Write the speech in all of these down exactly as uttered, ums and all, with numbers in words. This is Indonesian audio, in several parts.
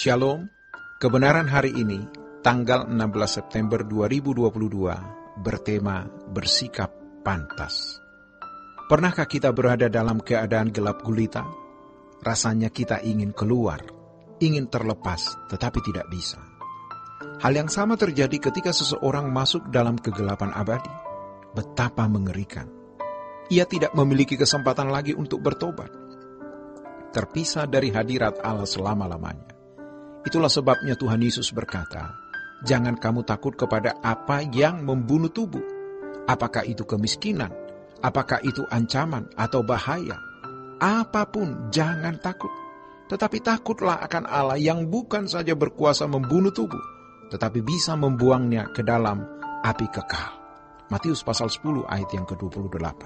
Shalom, kebenaran hari ini, tanggal enam belas September dua ribu dua puluh dua, bertema bersikap pantas. Pernahkah kita berada dalam keadaan gelap gulita? Rasanya kita ingin keluar, ingin terlepas, tetapi tidak bisa. Hal yang sama terjadi ketika seseorang masuk dalam kegelapan abadi. Betapa mengerikan. Ia tidak memiliki kesempatan lagi untuk bertobat. Terpisah dari hadirat Allah selama-lamanya. Itulah sebabnya Tuhan Yesus berkata, jangan kamu takut kepada apa yang membunuh tubuh. Apakah itu kemiskinan, apakah itu ancaman atau bahaya. Apapun jangan takut. Tetapi takutlah akan Allah yang bukan saja berkuasa membunuh tubuh, tetapi bisa membuangnya ke dalam api kekal. Matius pasal sepuluh ayat yang ke dua puluh delapan.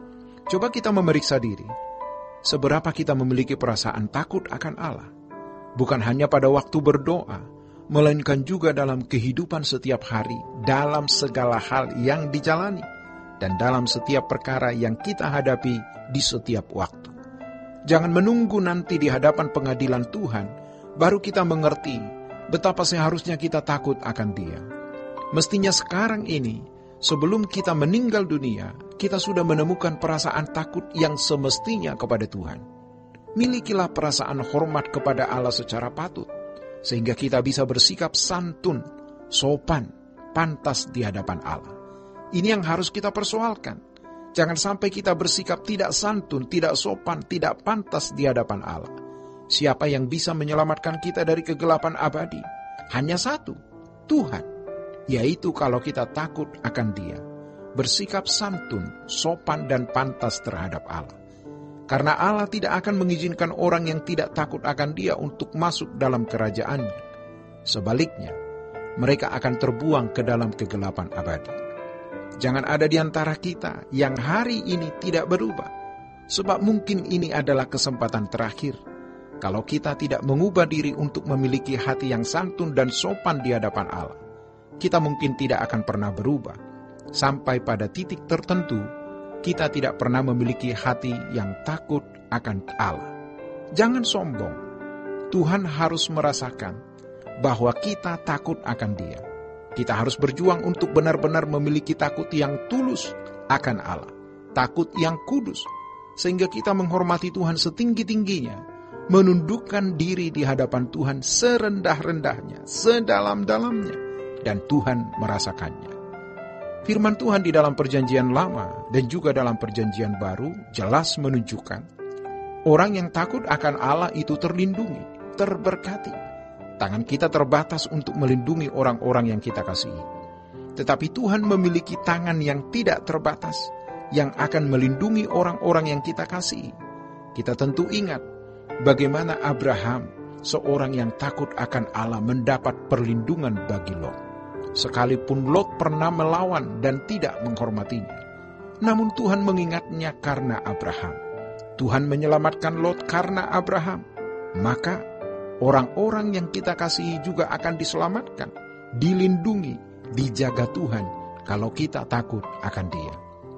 Coba kita memeriksa diri. Seberapa kita memiliki perasaan takut akan Allah? Bukan hanya pada waktu berdoa, melainkan juga dalam kehidupan setiap hari, dalam segala hal yang dijalani, dan dalam setiap perkara yang kita hadapi di setiap waktu. Jangan menunggu nanti di hadapan pengadilan Tuhan, baru kita mengerti betapa seharusnya kita takut akan Dia. Mestinya sekarang ini, sebelum kita meninggal dunia, kita sudah menemukan perasaan takut yang semestinya kepada Tuhan. Milikilah perasaan hormat kepada Allah secara patut, sehingga kita bisa bersikap santun, sopan, pantas di hadapan Allah. Ini yang harus kita persoalkan. Jangan sampai kita bersikap tidak santun, tidak sopan, tidak pantas di hadapan Allah. Siapa yang bisa menyelamatkan kita dari kegelapan abadi? Hanya satu, Tuhan. Yaitu kalau kita takut akan Dia. Bersikap santun, sopan, dan pantas terhadap Allah. Karena Allah tidak akan mengizinkan orang yang tidak takut akan Dia untuk masuk dalam kerajaan-Nya. Sebaliknya, mereka akan terbuang ke dalam kegelapan abadi. Jangan ada di antara kita yang hari ini tidak berubah, sebab mungkin ini adalah kesempatan terakhir. Kalau kita tidak mengubah diri untuk memiliki hati yang santun dan sopan di hadapan Allah, kita mungkin tidak akan pernah berubah. Sampai pada titik tertentu, kita tidak pernah memiliki hati yang takut akan Allah. Jangan sombong. Tuhan harus merasakan bahwa kita takut akan Dia. Kita harus berjuang untuk benar-benar memiliki takut yang tulus akan Allah. Takut yang kudus. Sehingga kita menghormati Tuhan setinggi-tingginya. Menundukkan diri di hadapan Tuhan serendah-rendahnya, sedalam-dalamnya. Dan Tuhan merasakannya. Firman Tuhan di dalam perjanjian lama dan juga dalam perjanjian baru jelas menunjukkan orang yang takut akan Allah itu terlindungi, terberkati. Tangan kita terbatas untuk melindungi orang-orang yang kita kasihi. Tetapi Tuhan memiliki tangan yang tidak terbatas yang akan melindungi orang-orang yang kita kasihi. Kita tentu ingat bagaimana Abraham, seorang yang takut akan Allah, mendapat perlindungan bagi Lot. Sekalipun Lot pernah melawan dan tidak menghormatinya. Namun Tuhan mengingatnya karena Abraham. Tuhan menyelamatkan Lot karena Abraham. Maka orang-orang yang kita kasihi juga akan diselamatkan, dilindungi, dijaga Tuhan kalau kita takut akan Dia.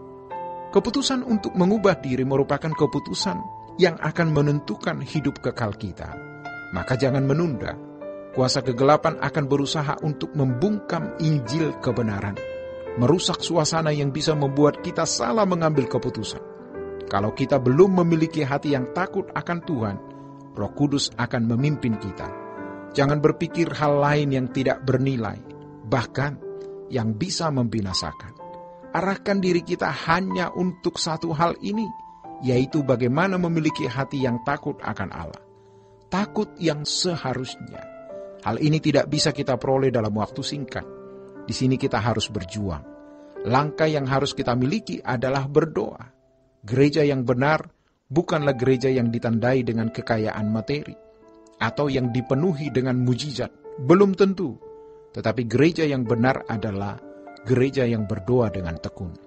Keputusan untuk mengubah diri merupakan keputusan yang akan menentukan hidup kekal kita. Maka jangan menunda. Kuasa kegelapan akan berusaha untuk membungkam Injil kebenaran, merusak suasana yang bisa membuat kita salah mengambil keputusan. Kalau kita belum memiliki hati yang takut akan Tuhan, Roh Kudus akan memimpin kita. Jangan berpikir hal lain yang tidak bernilai, bahkan yang bisa membinasakan. Arahkan diri kita hanya untuk satu hal ini, yaitu bagaimana memiliki hati yang takut akan Allah. Takut yang seharusnya. Hal ini tidak bisa kita peroleh dalam waktu singkat. Di sini kita harus berjuang. Langkah yang harus kita miliki adalah berdoa. Gereja yang benar bukanlah gereja yang ditandai dengan kekayaan materi atau yang dipenuhi dengan mujizat. Belum tentu. Tetapi gereja yang benar adalah gereja yang berdoa dengan tekun.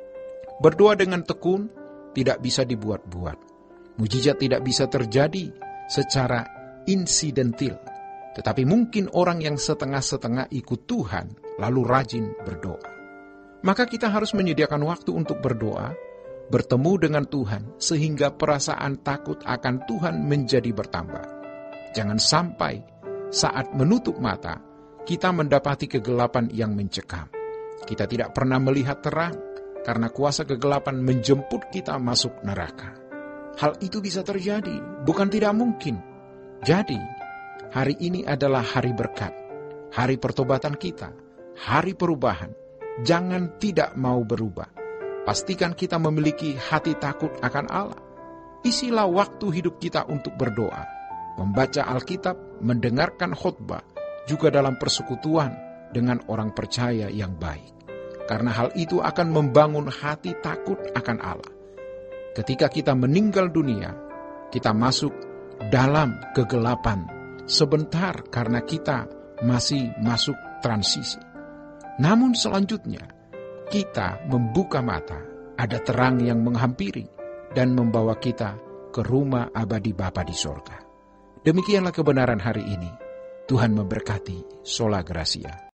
Berdoa dengan tekun tidak bisa dibuat-buat. Mujizat tidak bisa terjadi secara insidentil. Tetapi mungkin orang yang setengah-setengah ikut Tuhan, lalu rajin berdoa. Maka kita harus menyediakan waktu untuk berdoa, bertemu dengan Tuhan, sehingga perasaan takut akan Tuhan menjadi bertambah. Jangan sampai saat menutup mata, kita mendapati kegelapan yang mencekam. Kita tidak pernah melihat terang, karena kuasa kegelapan menjemput kita masuk neraka. Hal itu bisa terjadi, bukan tidak mungkin. Jadi, hari ini adalah hari berkat, hari pertobatan kita, hari perubahan. Jangan tidak mau berubah. Pastikan kita memiliki hati takut akan Allah. Isilah waktu hidup kita untuk berdoa, membaca Alkitab, mendengarkan khotbah, juga dalam persekutuan dengan orang percaya yang baik. Karena hal itu akan membangun hati takut akan Allah. Ketika kita meninggal dunia, kita masuk dalam kegelapan sebentar karena kita masih masuk transisi. Namun selanjutnya, kita membuka mata, ada terang yang menghampiri dan membawa kita ke rumah abadi Bapa di sorga. Demikianlah kebenaran hari ini. Tuhan memberkati. Sola Gracia.